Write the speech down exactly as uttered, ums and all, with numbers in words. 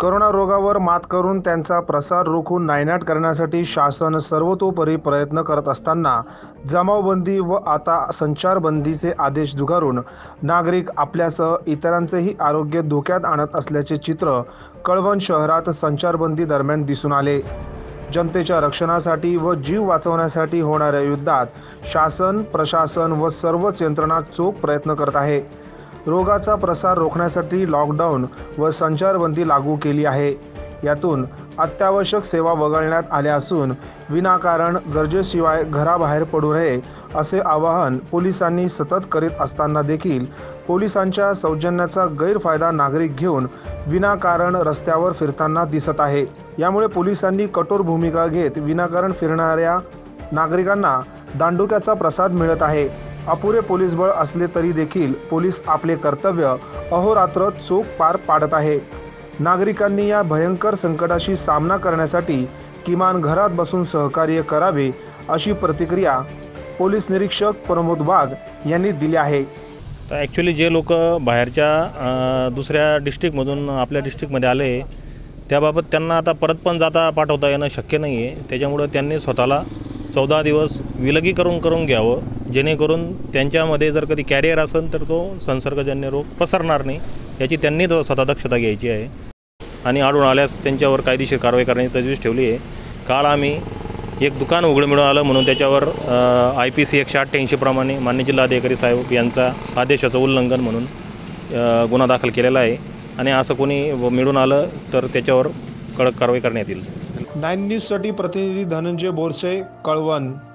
Corona रोगावर मात करून त्यांचा प्रसार रोखून नायनाट करण्यासाठी शासन सर्वतोपरी प्रयत्न करत असताना जमावबंदी व आता संचारबंदीचे आदेश झुगारून नागरिक आपल्यासह इतरांचेही आरोग्य धोक्यात आणत असल्याचे चित्र कळवण शहरात संचारबंदी दरम्यान दिसून आले। जनतेच्या रक्षणासाठी व जीव वाचवण्यासाठी होणाऱ्या युद्धात शासन, प्रशासन व सर्वच यंत्रणा चोख प्रयत्न करत आहे। रोगाचा प्रसार रोखण्यासाठी लॉकडाऊन व संचारबंदी लागू केली आहे। यातून अत्यावश्यक सेवा वगळण्यात आल्या असून विनाकारण गरजेशिवाय घराबाहेर पडू नये असे आवाहन पोलिसांनी सतत करीत असताना देखील पोलिसांच्या सौजन्याचा गैरफायदा नागरिक घेऊन विनाकारण रस्त्यावर फिरताना दिसत आहे। यामुळे पोलिसांनी कठोर भूमिका घेत विनाकारण फिरणाऱ्या नागरिकांना दांडुक्याचा प्रसाद मिळत आहे। अपुरे पोलीस बळ असले तरी देखील पोलीस आपले कर्तव्य अहोरात्र चोख पार पाडत आहे। नागरिकांनी या भयंकर संकटाशी सामना करण्यासाठी किमान घरात बसून सहकार्य करावे अशी प्रतिक्रिया पोलीस निरीक्षक प्रमोद वाघ यांनी दिली आहे। तर ॲक्च्युली जे लोक बाहेरच्या दुसऱ्या डिस्ट्रिक्टमधून आपल्या डिस्ट्रिक्टमध्ये आले त्याबाबत त्यांना आता परत पण जाता पाठवता येणं शक्य नाही आहे। त्याच्यामुळं त्यांनी स्वतःला चौदा दिवस विलगीकरण करून घ्यावं, जेणेकरून त्यांच्यामध्ये जर कधी कॅरियर असेल तर तो संसर्गजन्य रोग पसरणार नाही याची त्यांनी स्वतः दक्षता घ्यायची आहे आणि आढळून आल्यास त्यांच्यावर कायदेशीर कारवाई करण्याची तजवीज ठेवली आहे। काल आम्ही एक दुकान उघडं मिळून आलं म्हणून त्याच्यावर आय पी सी एकशे अठ्ठ्याऐंशी प्रमाणे मान्य जिल्हाधिकारी साहेब यांचा आदेशाचं उल्लंघन म्हणून गुन्हा दाखल केलेला आहे आणि असं कोणी मिळून आलं तर त्याच्यावर कडक कारवाई करण्यात येईल। नाईन न्यूजसाठी प्रतिनिधी धनंजय बोरसे, कळवण।